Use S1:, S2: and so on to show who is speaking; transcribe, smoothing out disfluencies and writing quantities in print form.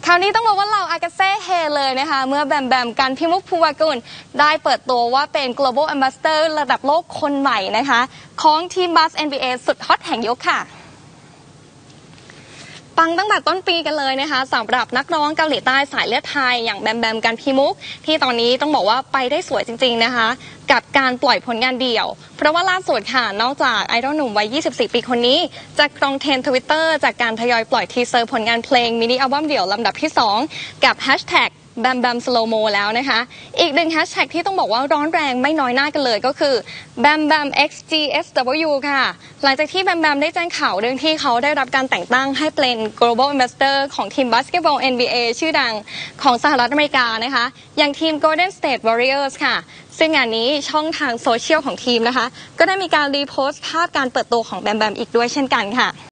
S1: คราวนี้ต้องบอกว่าเราอากาเซ่เฮเลยนะคะเมื่อแบมแบมกันพิมุกภูวากุลได้เปิดตัวว่าเป็น global ambassador ระดับโลกคนใหม่นะคะของทีมบาส NBA สุดฮอตแห่งยุคค่ะปังตั้งแต่ต้นปีกันเลยนะคะสำหรับนักร้องเกาหลีใต้สายเลือดไทยอย่างแบมแบมกันพิมุกที่ตอนนี้ต้องบอกว่าไปได้สวยจริงๆนะคะกับการปล่อยผลงานเดี่ยวเพราะว่าล่าสุดค่ะนอกจากไอดอลหนุ่มวัย 24 ปีคนนี้จะครองเทรนด์ Twitter จากการทยอยปล่อยทีเซอร์ผลงานเพลงมินิอัลบั้มเดี่ยวลำดับที่ 2 กับแฮชแท็กแบมแบมสโลโมแล้วนะคะอีกหนึ่งแฮชแท็กที่ต้องบอกว่าร้อนแรงไม่น้อยหน้ากันเลยก็คือแบมแบม XGSW ค่ะหลังจากที่แบมแบมได้แจ้งข่าวเรื่องที่เขาได้รับการแต่งตั้งให้เป็น global ambassador ของทีมบาสเกตบอล NBA ชื่อดังของสหรัฐอเมริกานะคะอย่างทีม Golden State Warriors ค่ะซึ่งงานนี้ช่องทางโซเชียลของทีมนะคะก็ได้มีการรีโพสต์ภาพการเปิดตัวของแบมแบมอีกด้วยเช่นกันค่ะ